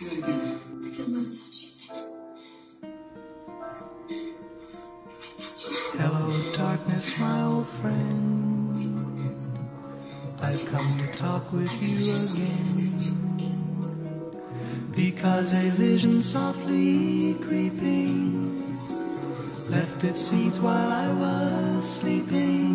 Do it again. I feel more than what you said. Hello, darkness, my old friend. I've come to talk with you again, because a vision softly creeping left its seeds while I was sleeping.